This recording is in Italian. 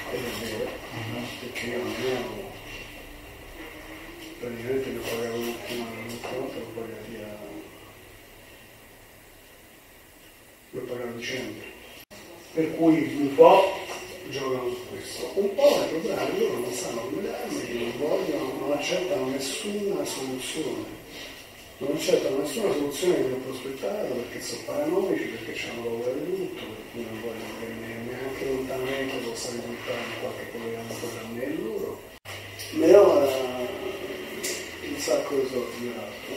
ed è vero, perché io almeno praticamente mi pagavo l'ultima volta, l'ho pagato a dicembre. Per cui un po' giocano su questo, un po' il problema è che loro non sanno come darmi, non vogliono, non accettano nessuna soluzione. Non accettano nessuna soluzione che mi ho prospettato perché sono paranoici, perché hanno paura di tutto, per cui non vogliono che neanche lontanamente possa risultare in qualche collegamento tra me e loro. Ne ho un sacco di soldi,